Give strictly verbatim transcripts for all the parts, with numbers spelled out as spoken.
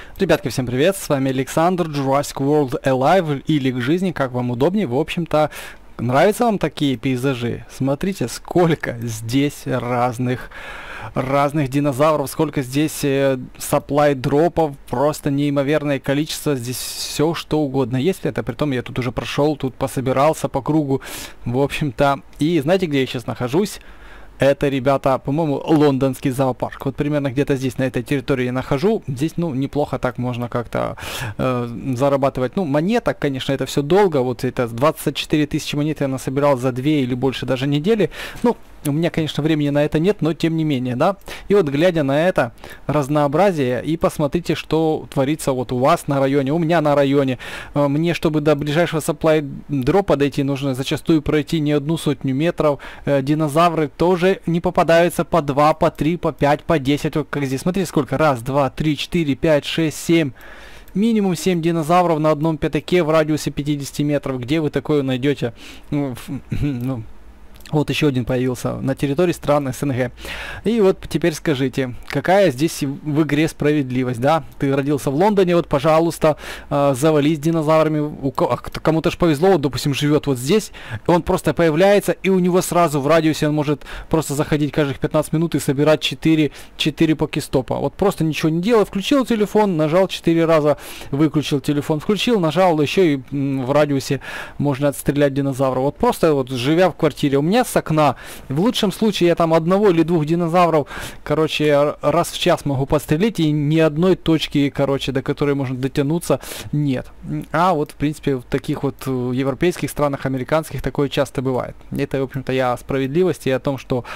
Ребятки, всем привет, с вами Александр, Jurassic World Alive или к жизни, как вам удобнее. В общем-то, нравятся вам такие пейзажи? Смотрите, сколько здесь разных разных динозавров, сколько здесь э, supply дропов, просто неимоверное количество, здесь все что угодно. Если это, притом я тут уже прошел, тут пособирался по кругу, в общем-то. И знаете, где я сейчас нахожусь? Это, ребята, по-моему, лондонский зоопарк. Вот примерно где-то здесь, на этой территории я нахожу. Здесь, ну, неплохо так можно как-то э, зарабатывать. Ну, монеток, конечно, это все долго. Вот это двадцать четыре тысячи монет я насобирал за две или больше даже недели. Ну, у меня, конечно, времени на это нет, но тем не менее, да. И вот, глядя на это разнообразие, и посмотрите, что творится вот у вас на районе, у меня на районе. Э, мне, чтобы до ближайшего supply дропа дойти, нужно зачастую пройти не одну сотню метров. Э, динозавры тоже не попадаются по два, по три, по пять, по десять, вот как здесь. Смотрите, сколько. Раз, два, три, четыре, пять, шесть, семь. Минимум семь динозавров на одном пятаке в радиусе пятидесяти метров. Где вы такое найдете? Ну, ну, вот еще один появился на территории стран СНГ. И вот теперь скажите, какая здесь в игре справедливость, да? Ты родился в Лондоне, вот, пожалуйста, э, завались динозаврами. У кому-то ж повезло, вот, допустим, живет вот здесь, он просто появляется, и у него сразу в радиусе он может просто заходить каждых пятнадцать минут и собирать четыре покестопа. Вот просто ничего не делая, включил телефон, нажал четыре раза, выключил телефон, включил, нажал, еще и в радиусе можно отстрелять динозавра. Вот просто вот живя в квартире, у меня с окна, в лучшем случае я там одного или двух динозавров, короче, раз в час могу подстрелить, и ни одной точки, короче, до которой можно дотянуться, нет. А вот, в принципе, в таких вот европейских странах, американских, такое часто бывает. Это, в общем-то, я о справедливости и о том, что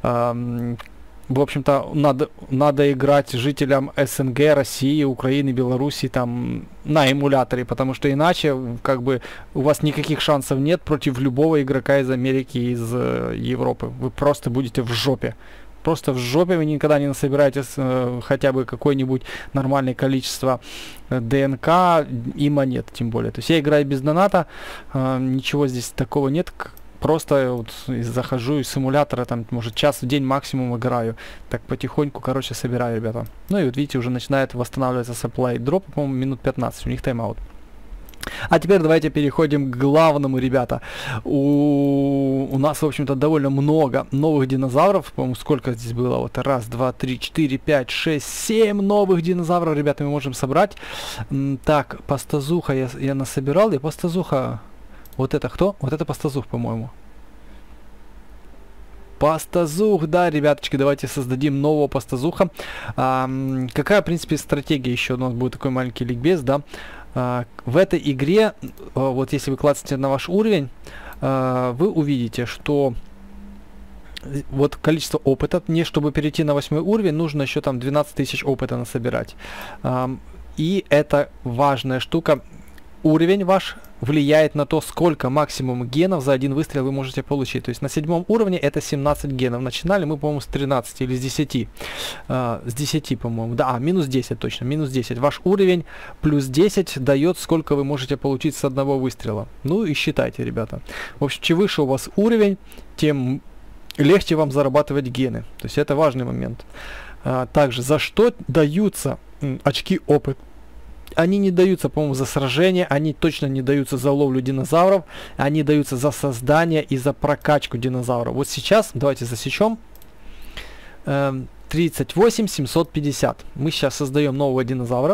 эм, в общем-то, надо, надо играть жителям СНГ, России, Украины, Беларуси там на эмуляторе, потому что иначе, как бы, у вас никаких шансов нет против любого игрока из Америки, из э, Европы. Вы просто будете в жопе. Просто в жопе, вы никогда не насобираете э, хотя бы какое-нибудь нормальное количество э, ДНК и монет, тем более. То есть я играю без доната, э, ничего здесь такого нет. Просто вот захожу из симулятора, там, может, час в день максимум играю. Так потихоньку, короче, собираю, ребята. Ну и вот видите, уже начинает восстанавливаться supply дроп, по-моему, минут пятнадцать, у них тайм-аут. А теперь давайте переходим к главному, ребята. У, у нас, в общем-то, довольно много новых динозавров. По-моему, сколько здесь было? Вот раз, два, три, четыре, пять, шесть, семь новых динозавров, ребята, мы можем собрать. Так, пастазуха я, я насобирал, и пастазуха... Вот это кто? Вот это пастазух, по-моему. Пастазух, да, ребяточки, давайте создадим нового пастазуха. А, какая, в принципе, стратегия еще? У нас будет такой маленький ликбез, да. А, в этой игре, а, вот если вы клацнете на ваш уровень, а, вы увидите, что вот количество опыта, не чтобы перейти на восьмой уровень, нужно еще там двенадцать тысяч опыта насобирать. А, и это важная штука. Уровень ваш влияет на то, сколько максимум генов за один выстрел вы можете получить. То есть на седьмом уровне это семнадцать генов. Начинали мы, по-моему, с тринадцати или с десяти. Uh, с десяти, по-моему. Да, а, минус десять точно. Минус десять. Ваш уровень плюс десять дает, сколько вы можете получить с одного выстрела. Ну и считайте, ребята. В общем, чем выше у вас уровень, тем легче вам зарабатывать гены. То есть это важный момент. Uh, также, за что даются м, очки опыта? Они не даются, по-моему, за сражение, они точно не даются за ловлю динозавров, они даются за создание и за прокачку динозавров. Вот сейчас, давайте засечем, эм, тридцать восемь семьсот пятьдесят. Мы сейчас создаем нового динозавра.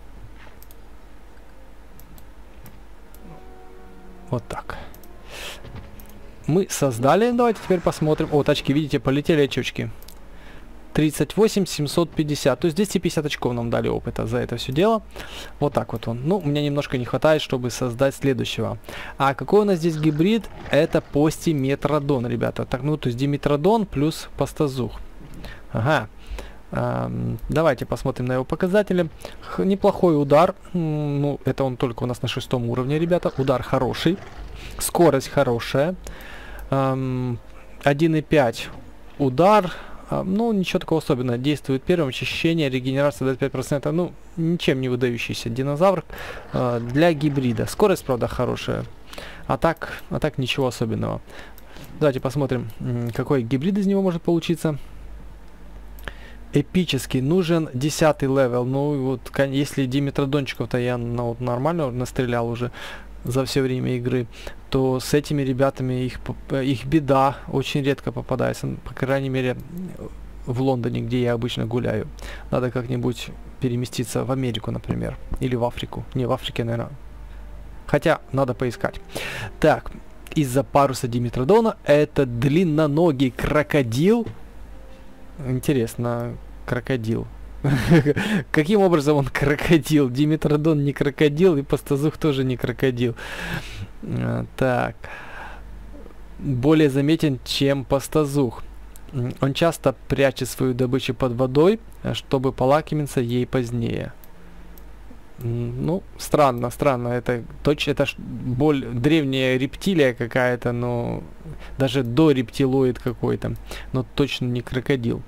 Вот так. Мы создали, давайте теперь посмотрим. О, тачки, видите, полетели очечки. тридцать восемь семьсот пятьдесят, то есть двести пятьдесят очков нам дали опыта за это все дело. Вот так вот он. Ну, у меня немножко не хватает, чтобы создать следующего. А какой у нас здесь гибрид? Это постиметродон, ребята. Так, ну, то есть диметродон плюс пастазух. Ага. Эм, давайте посмотрим на его показатели. Х, неплохой удар. М, ну, это он только у нас на шестом уровне, ребята. Удар хороший. Скорость хорошая. Эм, один и пять удар. Ну, ничего такого особенного. Действует первым, очищение, регенерация двадцать пять процентов. Ну, ничем не выдающийся динозавр э, для гибрида. Скорость, правда, хорошая. А так, а так ничего особенного. Давайте посмотрим, какой гибрид из него может получиться. эпический. Нужен десятый левел. Ну, вот, если Димитродончиков-то я ну, вот, нормально настрелял уже за все время игры, то с этими ребятами их, их беда очень редко попадается. По крайней мере, в Лондоне, где я обычно гуляю. Надо как-нибудь переместиться в Америку, например. Или в Африку. Не, в Африке, наверное. Хотя, надо поискать. Так, из-за паруса Димитродона это длинноногий крокодил. Интересно, крокодил. Каким образом он крокодил? Димитродон не крокодил, и Пастозух тоже не крокодил. Так. Более заметен, чем Пастозух. Он часто прячет свою добычу под водой, чтобы полакомиться ей позднее. Ну, странно, странно. Это точно, это ж боль, древняя рептилия какая-то, но даже до рептилоид какой-то, но точно не крокодил.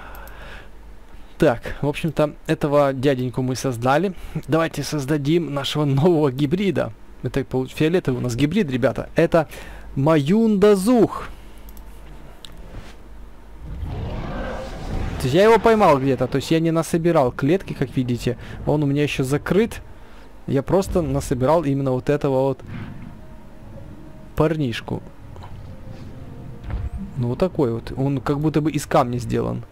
Так, в общем-то, этого дяденьку мы создали. Давайте создадим нашего нового гибрида. Это фиолетовый у нас гибрид, ребята. Это Маюндазух. То есть я его поймал где-то, то есть я не насобирал клетки, как видите. Он у меня еще закрыт. Я просто насобирал именно вот этого вот парнишку. Ну вот такой вот. Он как будто бы из камня сделан.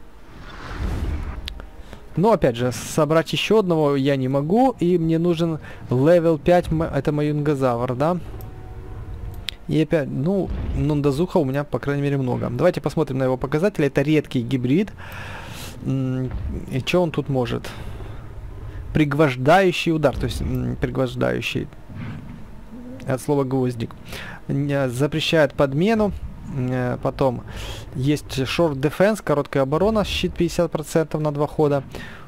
Но опять же, собрать еще одного я не могу. И мне нужен левел пять. Это Маюнгазавр, да? И опять, ну, Нундазуха у меня, по крайней мере, много. Давайте посмотрим на его показатели. Это редкий гибрид. И что он тут может? Пригвождающий удар. То есть, пригвождающий. От слова гвоздик. Запрещает подмену. Потом есть Short Defense, короткая оборона, щит пятьдесят процентов на два хода.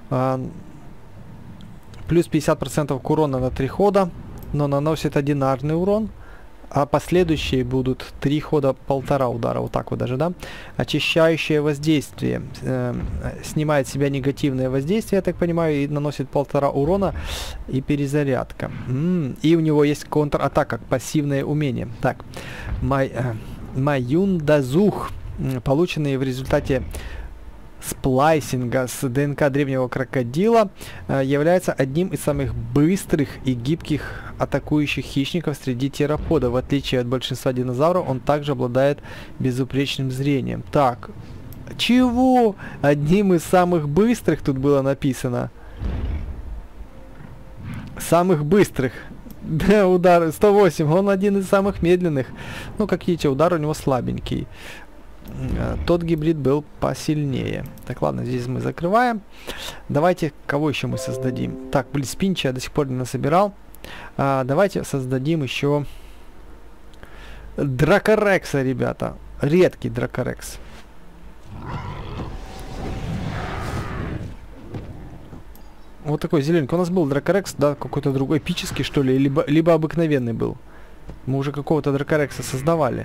Плюс пятьдесят процентов к урону на три хода. Но наносит одинарный урон. А последующие будут три хода, полтора удара, вот так вот даже, да. Очищающее воздействие. Э, снимает с себя негативное воздействие, я так понимаю, и наносит полтора урона и перезарядка. М-м, и у него есть контратака, пассивное умение. Так, Май, э, Маюндазух, полученные в результате сплайсинга с ДНК древнего крокодила, э, является одним из самых быстрых и гибких атакующих хищников среди тероподов. В отличие от большинства динозавров, он также обладает безупречным зрением. Так, чего? Одним из самых быстрых тут было написано. Самых быстрых. Да, удар сто восемь. Он один из самых медленных. Ну, как видите, удар у него слабенький. Тот гибрид был посильнее. Так, ладно, здесь мы закрываем. Давайте, кого еще мы создадим? Так, Блицпинча я до сих пор не насобирал. А, давайте создадим еще Дракорекса, ребята. Редкий Дракорекс. Вот такой зелененький. У нас был Дракорекс, да, какой-то другой, эпический, что ли, либо, либо обыкновенный был. Мы уже какого-то Дракорекса создавали.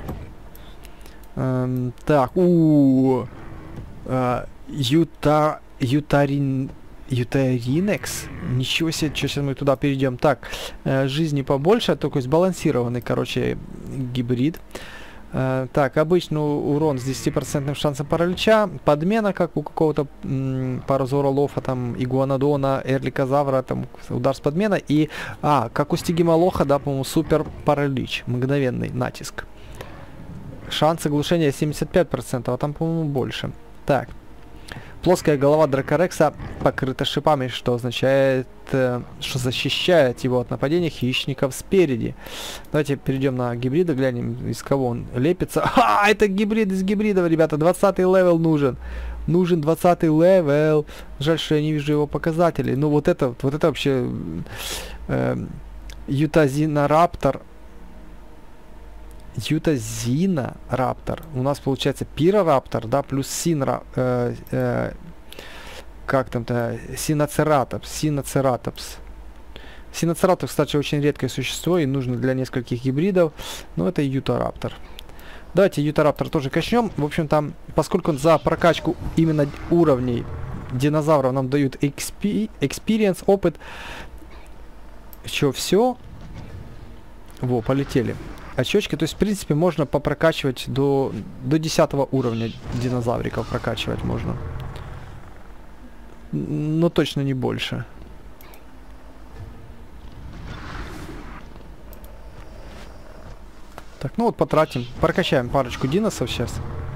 Эм, так, у э, Юта, Ютарин, Ютаринекс. Ничего себе, что сейчас мы туда перейдем. Так, э, жизни побольше, только сбалансированный, короче, гибрид. Э, так, обычный урон с десятипроцентным шансом паралича. Подмена, как у какого-то паразоролофа, там, игуанодона, эрликозавра, там, удар с подменой. И, а, как у стигимолоха, да, по-моему, супер паралич, мгновенный натиск. Шанс оглушения семьдесят пять процентов, а там, по-моему, больше. Так. Плоская голова Дракорекса покрыта шипами, что означает, э, что защищает его от нападения хищников спереди. Давайте перейдем на гибрида, глянем, из кого он лепится. А, это гибрид из гибридов, ребята. двадцатый левел нужен. Нужен двадцатый левел. Жаль, что я не вижу его показателей. Ну, вот это, вот это вообще... Э, Ютазинараптор. Ютазинараптор. У нас получается пирораптор, да, плюс синра... Э, э, как там-то? Синоцератопс. Синоцератопс. Синоцератопс, кстати, очень редкое существо и нужно для нескольких гибридов. Но это Ютараптор. Давайте Ютараптор тоже качнем. В общем, там, поскольку за прокачку именно уровней динозавров нам дают экспи experience, опыт. Еще все. Во, полетели. Очечки, то есть, в принципе, можно попрокачивать до, до десятого уровня динозавриков прокачивать можно. но точно не больше. Так, ну вот потратим, прокачаем парочку диносов сейчас.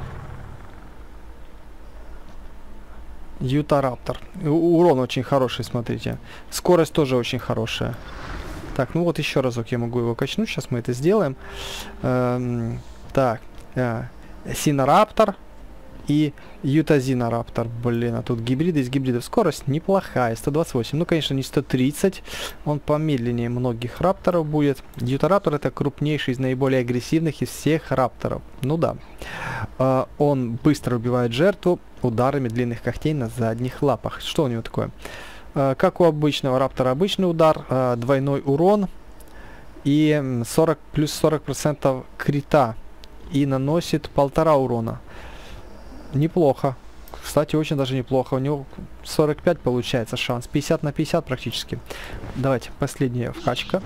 Ютараптор. Урон очень хороший, смотрите. Скорость тоже очень хорошая. Так, ну вот еще разок я могу его качнуть. Сейчас мы это сделаем. Эм, так. Э, Синораптор и Ютазинараптор. Блин, а тут гибриды из гибридов. Скорость неплохая. сто двадцать восемь. Ну, конечно, не сто тридцать. Он помедленнее многих рапторов будет. Ютараптор — это крупнейший из наиболее агрессивных из всех рапторов. Ну да. Э, он быстро убивает жертву ударами длинных когтей на задних лапах. Что у него такое? Uh, как у обычного раптора, обычный удар, uh, двойной урон и сорок плюс сорок процентов крита, и наносит полтора урона. Неплохо. Кстати, очень даже неплохо. У него сорок пять получается шанс. пятьдесят на пятьдесят практически. Давайте, последняя вкачка.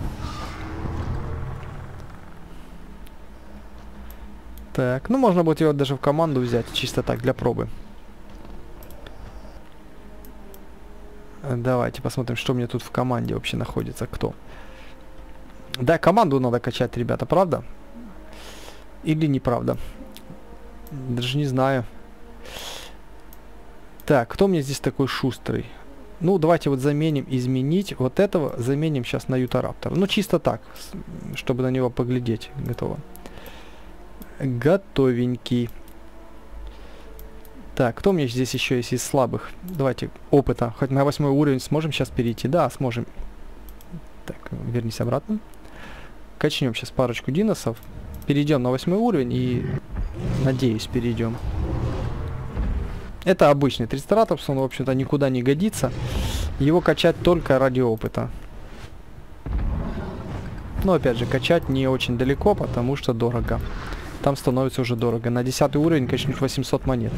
Так, ну можно будет его даже в команду взять, чисто так, для пробы. Давайте посмотрим, что у меня тут в команде вообще находится, кто. Да, команду надо качать, ребята, правда? Или неправда? Даже не знаю. Так, кто у меня здесь такой шустрый? Ну, давайте вот заменим, изменить. Вот этого заменим сейчас на Ютараптора. Ну, чисто так, чтобы на него поглядеть. Готово. Готовенький. Так, кто у меня здесь еще есть из слабых? Давайте опыта. Хоть на восьмой уровень сможем сейчас перейти? Да, сможем. Так, вернись обратно. Качнем сейчас парочку диносов. Перейдем на восьмой уровень и, надеюсь, перейдем. Это обычный трицератопс, он, в общем-то, никуда не годится. Его качать только ради опыта. Но, опять же, качать не очень далеко, потому что дорого. Там становится уже дорого. На десятый уровень качнуть восемьсот монет.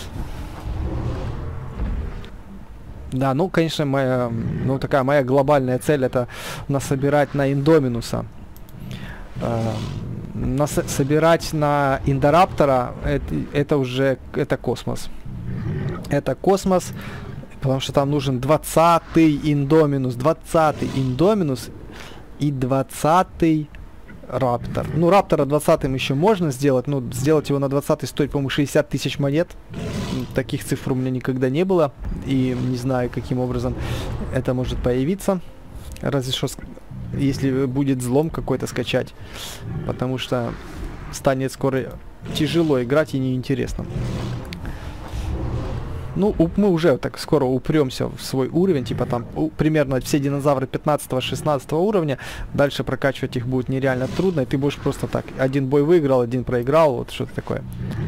Да, ну, конечно, моя, ну, такая моя глобальная цель — это насобирать на Индоминуса. Э, нас, собирать на Индораптора — это, это уже, это космос. Это космос, потому что там нужен двадцатый Индоминус, двадцатый Индоминус и двадцатый Раптор. Ну, Раптора двадцатым еще можно сделать, но сделать его на двадцатый стоит, по-моему, шестьдесят тысяч монет. Таких цифр у меня никогда не было, и не знаю, каким образом это может появиться. Разве что, если будет взлом какой-то скачать, потому что станет скоро тяжело играть и неинтересно. Ну, мы уже так скоро упремся в свой уровень, типа там у, примерно все динозавры пятнадцатого-шестнадцатого уровня. Дальше прокачивать их будет нереально трудно, и ты будешь просто так, один бой выиграл, один проиграл, вот что-то такое.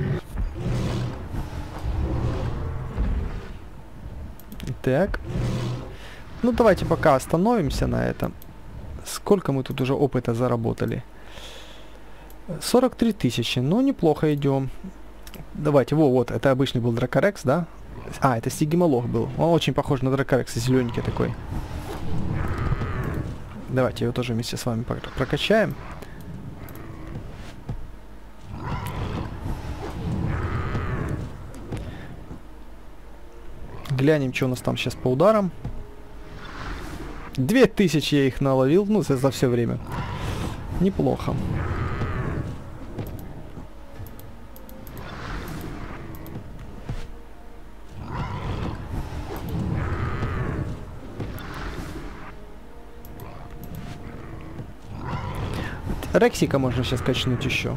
Так. Ну, давайте пока остановимся на этом. Сколько мы тут уже опыта заработали? сорок три тысячи, ну, неплохо идем. Давайте, во, вот, это обычный был Дракорекс, да? А, это Стигимолох был. Он очень похож на Дракорекса, зелененький такой. Давайте его тоже вместе с вами прокачаем. Глянем, что у нас там сейчас по ударам. Две тысячи я их наловил, ну, за, за все время. Неплохо. Рексика можно сейчас качнуть еще.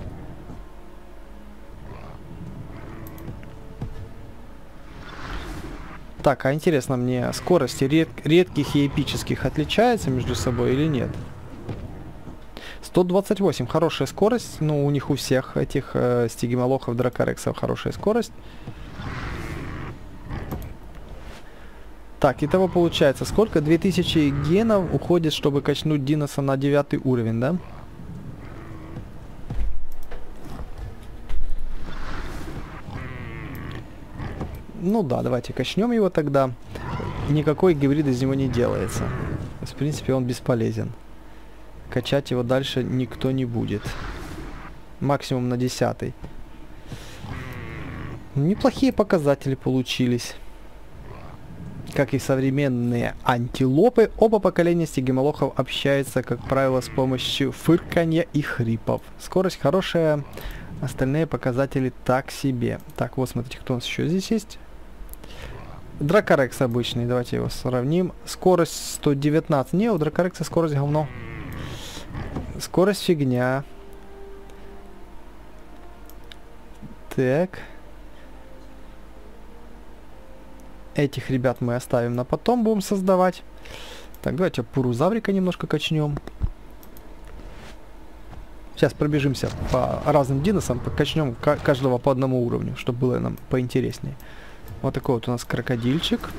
Так, а интересно мне, скорости ред редких и эпических отличаются между собой или нет? сто двадцать восемь, хорошая скорость. Ну, у них у всех этих э, стигимолохов, дракорексов хорошая скорость. Так, итого получается, сколько? две тысячи генов уходит, чтобы качнуть диноса на девятый уровень, да? Ну да, давайте качнем его тогда. Никакой гибрид из него не делается. То есть, в принципе, он бесполезен. Качать его дальше никто не будет. Максимум на десятый. Неплохие показатели получились. Как и современные антилопы, оба поколения стегемолохов общаются, как правило, с помощью фырканья и хрипов. Скорость хорошая, остальные показатели так себе. Так, вот смотрите, кто у нас еще здесь есть. Дракорекс обычный, давайте его сравним. Скорость сто девятнадцать. Не, у Дракорекса скорость говно. Скорость фигня. Так. Этих ребят мы оставим на потом, будем создавать. Так, давайте пурузаврика немножко качнем. Сейчас пробежимся по разным диносам, покачнем каждого по одному уровню, чтобы было нам поинтереснее. Вот такой вот у нас крокодильчик.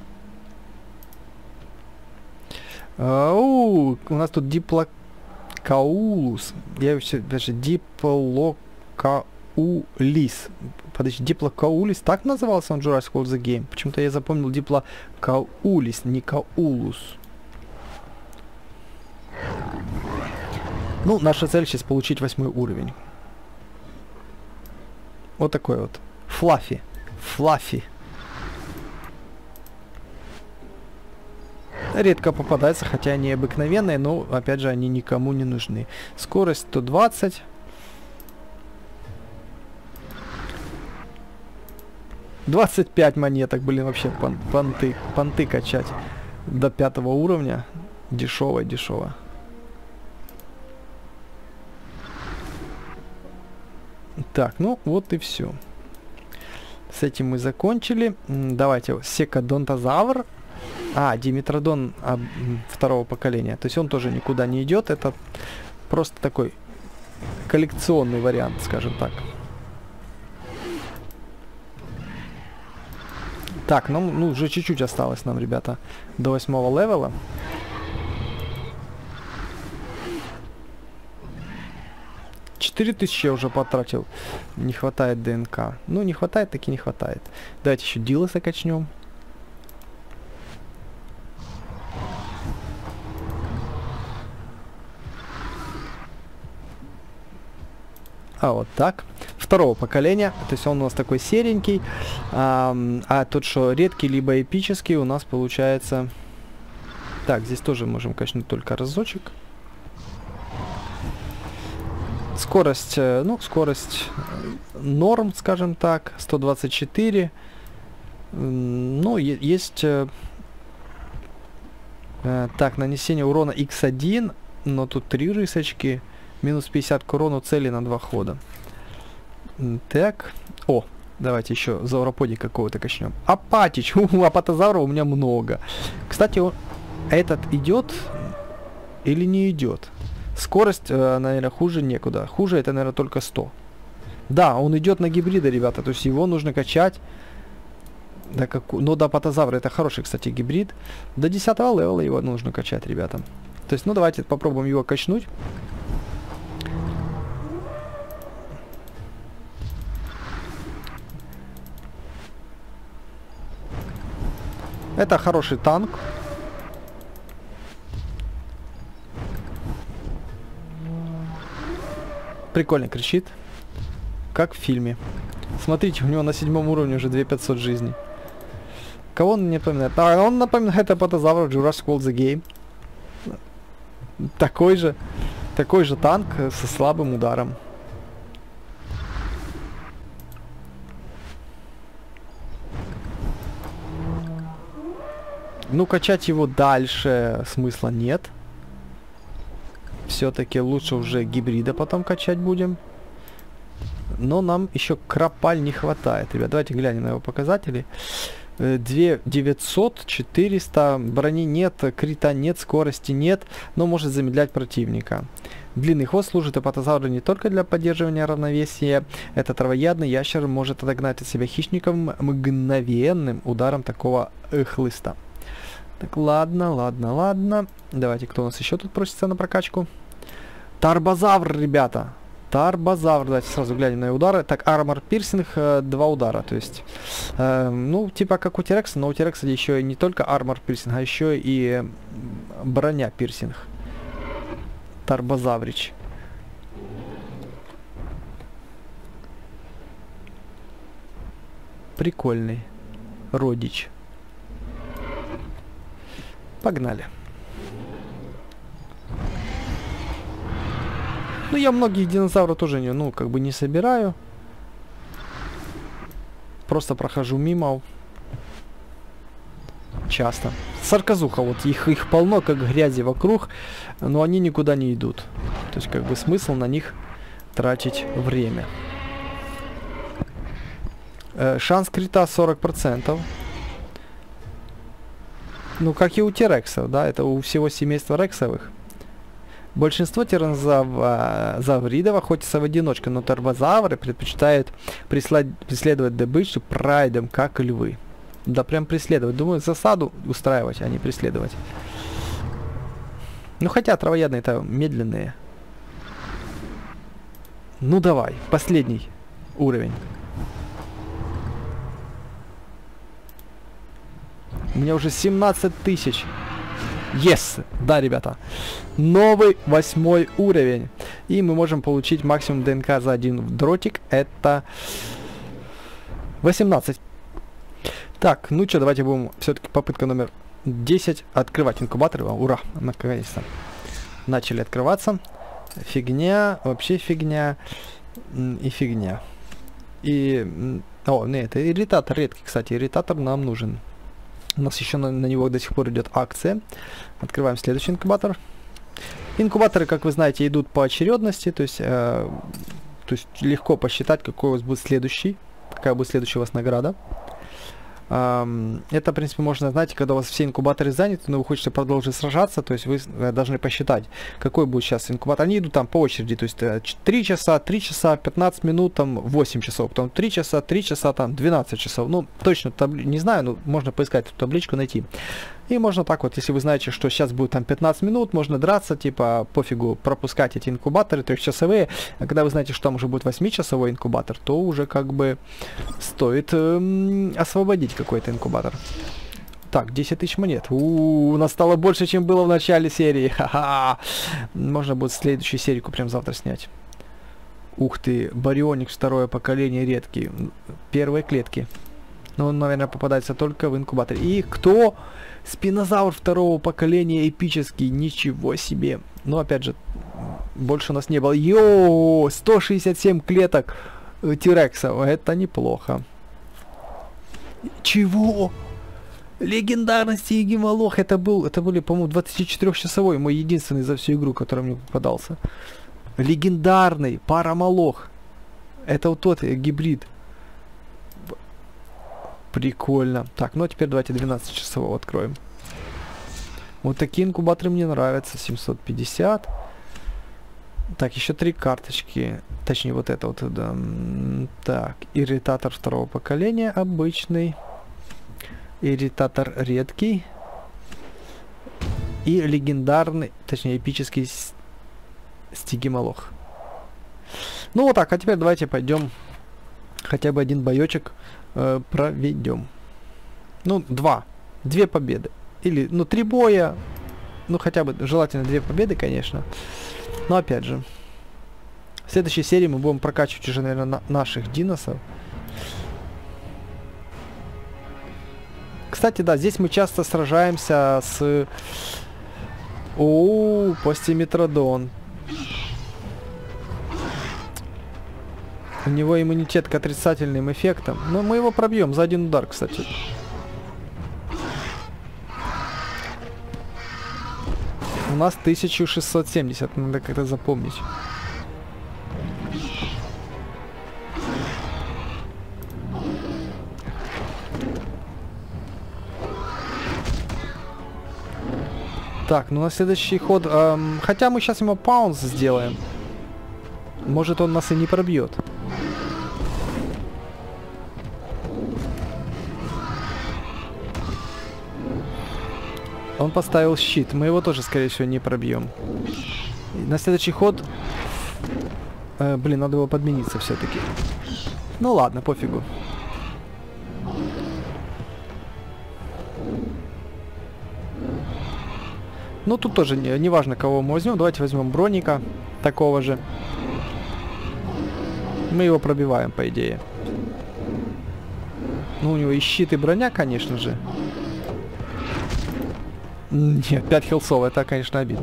Ау, у нас тут диплокаулус. Я все даже диплокаулис. Подожди, диплокаулис, так назывался он Jurassic World The Game? Почему-то я запомнил диплокаулис, не каулус. Ну, наша цель сейчас получить восьмой уровень. Вот такой вот. Флаффи. Флаффи. Редко попадаются, хотя они обыкновенные, но, опять же, они никому не нужны. Скорость сто двадцать. двадцать пять монеток, блин, вообще пон понты, понты качать до пятого уровня. Дешево, дешево. Так, ну вот и все. С этим мы закончили. Давайте, секадонтозавр. А, Димитродон а, второго поколения. То есть он тоже никуда не идет. Это просто такой коллекционный вариант, скажем так. Так, ну, ну уже чуть-чуть осталось нам, ребята, до восьмого левела. четыре тысячи я уже потратил. Не хватает ДНК. Ну, не хватает, таки не хватает. Давайте еще Дилоса качнем. А вот так. Второго поколения. То есть он у нас такой серенький. А, а тот, что редкий, либо эпический, у нас получается... Так, здесь тоже можем качнуть только разочек. Скорость, ну, скорость норм, скажем так, сто двадцать четыре. Ну, есть... Э, так, нанесение урона икс один, но тут три рысочки. Минус пятьдесят к урону цели на два хода. Так. О, давайте еще зауроподик какого-то качнем. Апатич. У апатозавра у меня много. Кстати, он, этот идет или не идет? Скорость, э, наверное, хуже некуда. Хуже это, наверное, только сто. Да, он идет на гибрида, ребята. То есть его нужно качать. Да, как, но до апатозавра это хороший, кстати, гибрид. До десятого левела его нужно качать, ребята. То есть, ну, давайте попробуем его качнуть. Это хороший танк. Прикольно кричит. Как в фильме. Смотрите, у него на седьмом уровне уже две тысячи пятьсот жизней. Кого он мне напоминает? А, он напоминает апатозавра Jurassic World The Game. Такой же. Такой же танк со слабым ударом. Ну, качать его дальше смысла нет. Все-таки лучше уже гибрида потом качать будем. Но нам еще кропаль не хватает, ребят. Давайте глянем на его показатели. две тысячи девятьсот, четыреста, брони нет, крита нет, скорости нет, но может замедлять противника. Длинный хвост служит апатозавру не только для поддерживания равновесия. Этот травоядный ящер может отогнать от себя хищников мгновенным ударом такого э, хлыста. Так, ладно, ладно, ладно. Давайте, кто у нас еще тут просится на прокачку? Тарбозавр, ребята. Тарбозавр. Давайте сразу глянем на его удары. Так, армор пирсинг, э, два удара. То есть, э, ну, типа как у Терекса, но у Терекса еще и не только армор пирсинг, а еще и броня пирсинг. Тарбозаврич. Прикольный. Родич. Погнали. Ну, я многие динозавры тоже не, ну, как бы не собираю. Просто прохожу мимо. Часто. Сарказуха, вот их, их полно, как грязи вокруг, но они никуда не идут. То есть, как бы, смысл на них тратить время. Э, шанс крита сорок процентов. Ну, как и у тирексов, да, это у всего семейства рексовых. Большинство тиранозавридов охотятся в одиночку, но торбозавры предпочитают преследовать добычу прайдом, как львы. Да, прям преследовать. Думаю, засаду устраивать, а не преследовать. Ну, хотя травоядные-то медленные. Ну, давай, последний уровень. У меня уже семнадцать тысяч. Yes! Да, ребята. Новый восьмой уровень. И мы можем получить максимум ДНК за один дротик. Это восемнадцать. Так, ну что, давайте будем все-таки попытка номер десять. Открывать инкубаторы. Ура! Наконец-то. Начали открываться. Фигня. Вообще фигня. И фигня. И... О, нет, это ирритатор редкий, кстати. Ирритатор нам нужен. У нас еще на, на него до сих пор идет акция. Открываем следующий инкубатор. Инкубаторы, как вы знаете, идут по очередности. То есть, э, то есть легко посчитать, какой у вас будет следующий. Какая будет следующая у вас награда. Um, это, в принципе, можно, знаете, когда у вас все инкубаторы заняты, но вы хотите продолжить сражаться, то есть вы э, должны посчитать, какой будет сейчас инкубатор. Они идут там по очереди, то есть э, три часа, три часа, пятнадцать минут, там восемь часов, потом три часа, три часа, там двенадцать часов. Ну, точно табли... не знаю, но можно поискать эту табличку, найти. И можно так вот, если вы знаете, что сейчас будет там пятнадцать минут, можно драться, типа, пофигу, пропускать эти инкубаторы трехчасовые. А когда вы знаете, что там уже будет восьмичасовой инкубатор, то уже как бы стоит эм, освободить какой-то инкубатор. Так, десять тысяч монет. У-у-у, у нас стало больше, чем было в начале серии. Ха-ха. Можно будет следующую серийку прям завтра снять. Ух ты, барионик второе поколение редкий. Первые клетки. Но он, наверное, попадается только в инкубаторе. И кто? Спинозавр второго поколения эпический. Ничего себе. Но опять же, больше у нас не было. Йоу, сто шестьдесят семь клеток э, тирексов. Это неплохо. Чего? Легендарный стигимолох. Это был, это были, по-моему, двадцатичетырёхчасовой. Мой единственный за всю игру, который мне попадался. Легендарный парамолох. Это вот тот э, гибрид. Прикольно. Так, ну а теперь давайте двенадцатичасового откроем. Вот такие инкубаторы мне нравятся. семьсот пятьдесят. Так, еще три карточки. Точнее, вот это вот. Да. Так, ирритатор второго поколения обычный. Ирритатор редкий. И легендарный, точнее, эпический стигимолох. Ну вот так, а теперь давайте пойдем хотя бы один боечек э, проведем. Ну, два. Две победы. Или, ну, три боя. Ну, хотя бы, желательно две победы, конечно. Но, опять же, в следующей серии мы будем прокачивать уже, наверное, на наших диносов. Кстати, да, здесь мы часто сражаемся с... Оу, постиметродон. У него иммунитет к отрицательным эффектам. Но мы его пробьем за один удар, кстати. У нас тысяча шестьсот семьдесят. Надо как-то запомнить. Так, ну на следующий ход... Эм, хотя мы сейчас ему паунс сделаем. Может, он нас и не пробьет. Он поставил щит. Мы его тоже, скорее всего, не пробьем. На следующий ход... Э, блин, надо его подмениться все-таки. Ну ладно, пофигу. Ну тут тоже не, не важно, кого мы возьмем. Давайте возьмем броника такого же. Мы его пробиваем, по идее. Ну, у него и щит, и броня, конечно же. Нет, пять хилсов, это, конечно, обидно.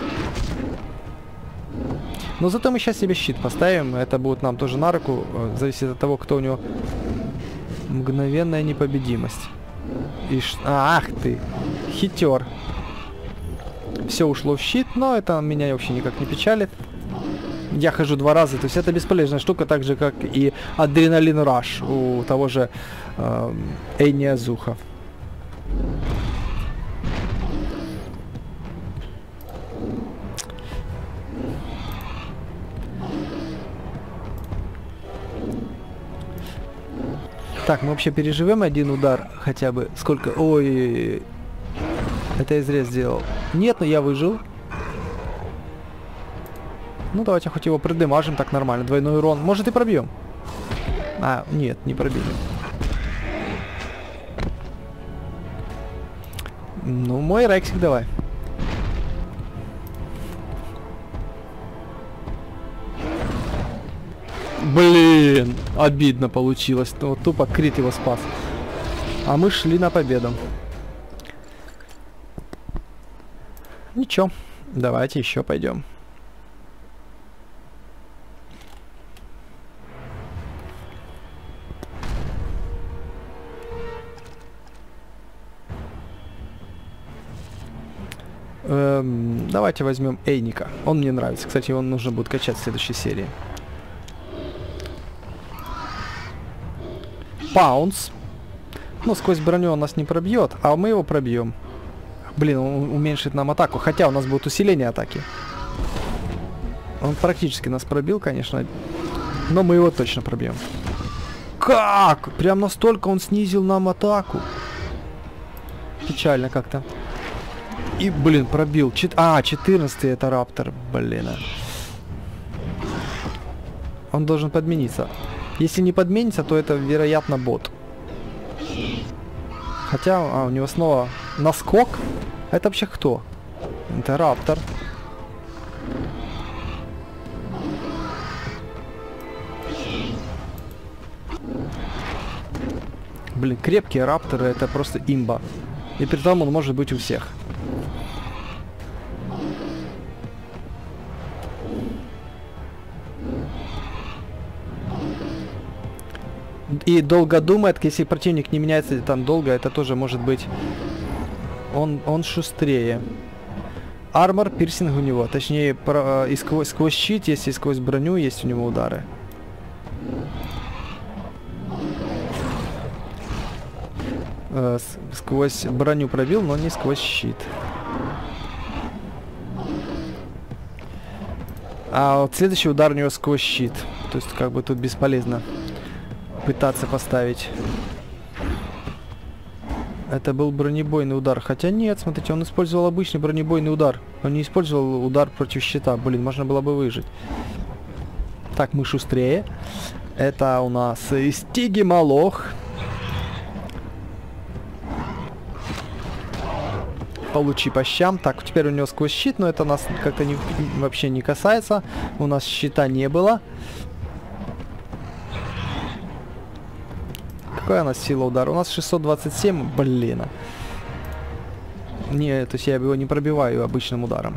Но зато мы сейчас себе щит поставим. Это будет нам тоже на руку. Зависит от того, кто у него... Мгновенная непобедимость. И ш... а, ах ты, хитер. Все ушло в щит, но это меня вообще никак не печалит. Я хожу два раза, то есть это бесполезная штука, так же как и адреналин раш у того же э, Эйни Азуха. Так, мы вообще переживем один удар хотя бы. Сколько? Ой, это я зря сделал. Нет, но я выжил. Ну, давайте хоть его продемажим так нормально. Двойной урон. Может и пробьем. А, нет, не пробили. Ну, мой Рексик давай. Блин, обидно получилось. Ну, тупо крит его спас. А мы шли на победу. Ничего, давайте еще пойдем. Эм, давайте возьмем Эйника. Он мне нравится. Кстати, его нужно будет качать в следующей серии. Паунс. Ну, сквозь броню он нас не пробьет, а мы его пробьем. Блин, он уменьшит нам атаку. Хотя у нас будет усиление атаки. Он практически нас пробил, конечно. Но мы его точно пробьем. Как? Прям настолько он снизил нам атаку. Печально как-то. И, блин, пробил. Чет... А, четырнадцатый это Раптор. Блин. Он должен подмениться. Если не подменится, то это, вероятно, бот. Хотя, а, у него снова наскок. Это вообще кто? Это Раптор. Блин, крепкие Рапторы, это просто имба. И при том он может быть у всех. И долго думает, если противник не меняется там долго, это тоже может быть... Он, он шустрее. Армор, пирсинг у него. Точнее, про, и сквозь, сквозь щит, если сквозь броню, есть у него удары. Э, с, сквозь броню пробил, но не сквозь щит. А вот следующий удар у него сквозь щит. То есть, как бы тут бесполезно пытаться поставить. Это был бронебойный удар. Хотя нет, смотрите, он использовал обычный бронебойный удар. Он не использовал удар против щита. Блин, можно было бы выжить. Так, мы шустрее. Это у нас Стиги Молох. Получи по щам. Так, теперь у него сквозь щит, но это нас как-то не, вообще не касается. У нас щита не было. Какая у нас сила удара? У нас шестьсот двадцать семь, блин. Не, то есть я его не пробиваю обычным ударом.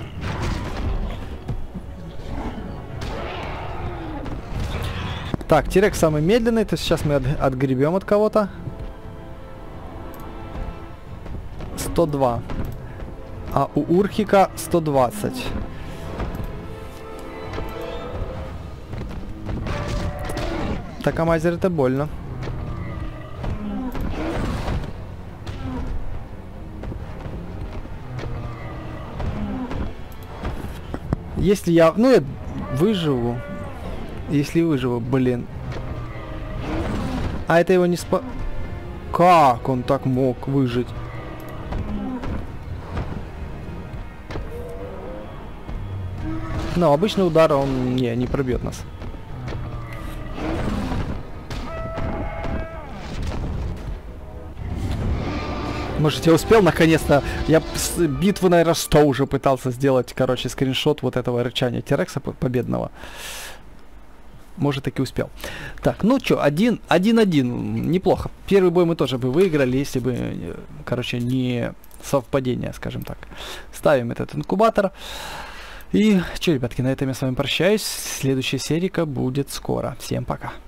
Так, Тирекс самый медленный, то есть сейчас мы от, отгребем от кого-то. сто два. А у Урхика сто двадцать. Так, а Майзер это больно. Если я... Ну, я выживу. Если выживу, блин. А это его не спа... Как он так мог выжить? Но обычный удар, он не, не пробьет нас. Может, я успел наконец-то? Я битву, наверное, сто уже пытался сделать, короче, скриншот вот этого рычания Тирекса победного. может, таки успел. Так, ну что, один, один-один, неплохо. Первый бой мы тоже бы выиграли, если бы, короче, не совпадение, скажем так. Ставим этот инкубатор. И что, ребятки, на этом я с вами прощаюсь. Следующая серия будет скоро. Всем пока.